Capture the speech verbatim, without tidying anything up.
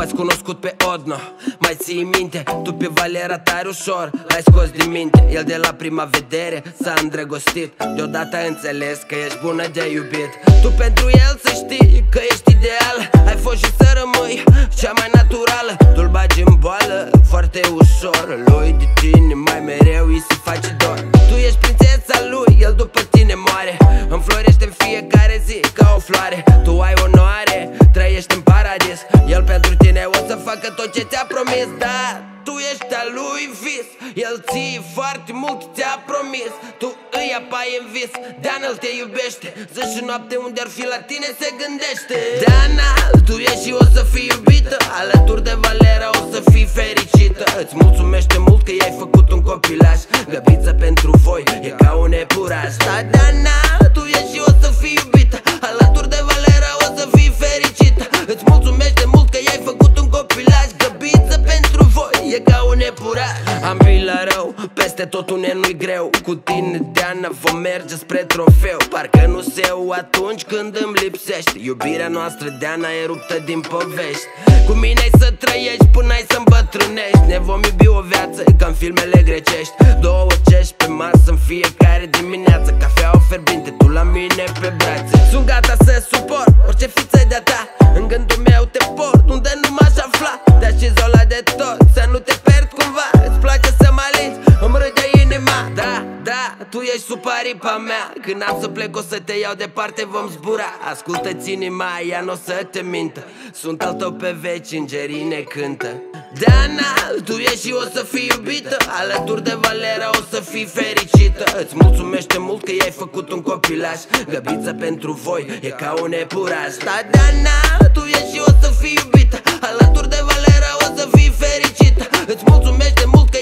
v-ați cunoscut pe Odno. Mai ții minte, tu pe Valera tare ușor l-ai scos din minte. El de la prima vedere s-a îndrăgostit. Deodată a înțeles că ești bună de iubit. Tu pentru el să știi că ești ideal. Ai fost și să rămâi cea mai naturală. Tu-l bagi în boală foarte ușor. Lui de tine mai mereu îi se face dor. Tu ești prințesa lui, el după tine moare. Înflorește în fiecare zi ca o floare. Tu ai onoare, trăiești în paradis. El pentru tine o să facă tot ce ți-a promis. Dar tu ești al lui vis. El ție foarte mult ți-a promis. Tu îi apai în vis. Dana-l te iubește. Zi și noapte unde ar fi la tine se gândește. Dana, tu ești și o să fii iubită. Alături de Valera o să fii fericită. Îți mulțumește mult că i-ai făcut un copilaș. Găbiță pentru voi e ca un epuraș. Da, Dana, tu ești și o să fii iubită. Alături de Valera o să fii fericită. Îți mulțumește mult că i-ai făcut un copilaș. Găbiță pentru voi e ca un epuraș. Am la rău, peste tot une nu-i greu. Cu tine, Deana, vom merge spre trofeu. Parcă nu seu atunci când îmi lipsești. Iubirea noastră, Deana, e ruptă din povești. Cu mine ai să trăiești până ai să îmbătrânești. Ne vom iubi o viață ca în filmele grecești. Două cești pe masă în fiecare dimineață. Cafeaua fierbinte, tu la mine pe brațe. Sunt gata să suport orice fiță de-a ta. În gândul meu te port unde nu m-aș afla. Te-aș izola de tot, să nu te pierd cumva. Îți place să mă alingi, îmi râde inima. Da, da, tu ești sub aripa mea. Când am să plec o să te iau departe, vom zbura. Ascultă-ți inima, ea n-o să te mintă. Sunt al tău pe veci, îngerii ne cântă. Dana, tu ești și o să fii iubită. Alături de Valera o să fii fericită. Îți mulțumește mult că i-ai făcut un copilaș. Găbiță pentru voi e ca un epuraș. Da, Dana, tu ești și o să fii iubită. Alături de Valera o să fii fericită. Îți mulțumește mult